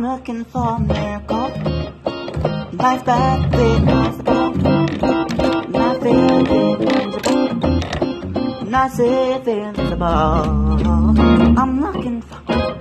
looking for a miracle. Life's bad, big possible. Not feeling invincible. Not safe, invincible. I'm looking for.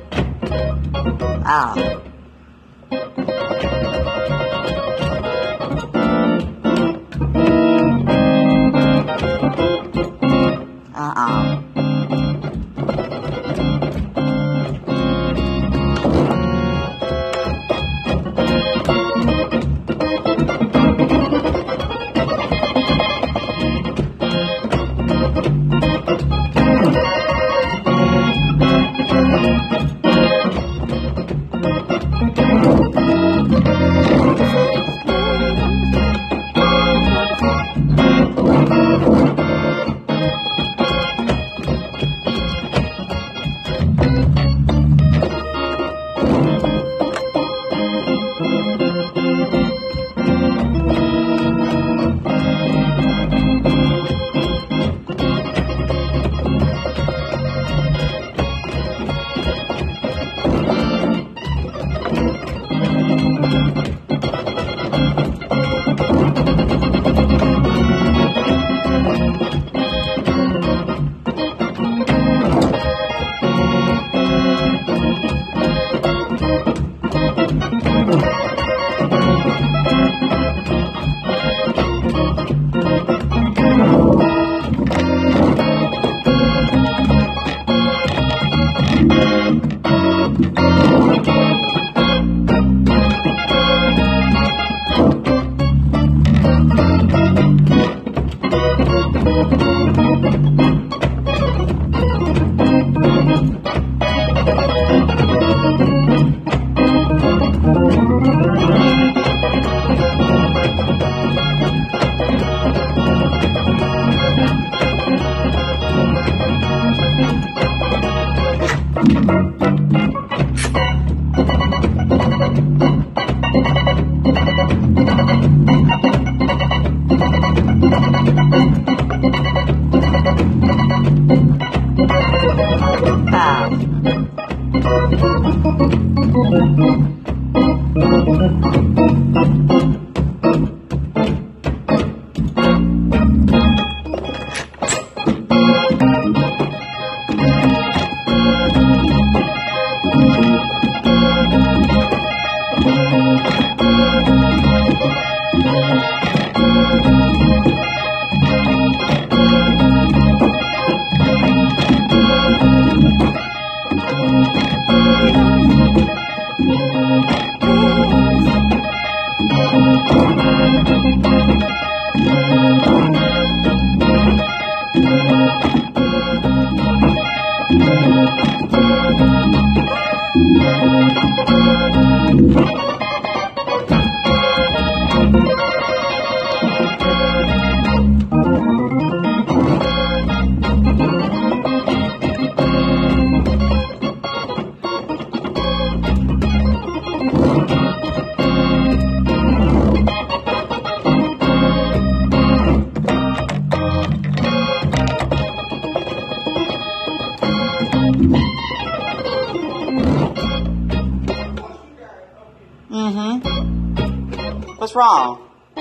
What's wrong?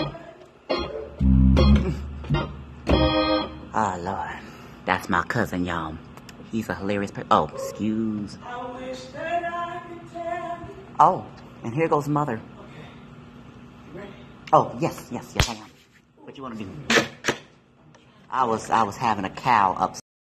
Oh, Lord. That's my cousin, y'all. He's a hilarious person. Oh, excuse. Oh, and here goes Mother. Oh, yes, I am. What you want to do? I was having a cow upstairs.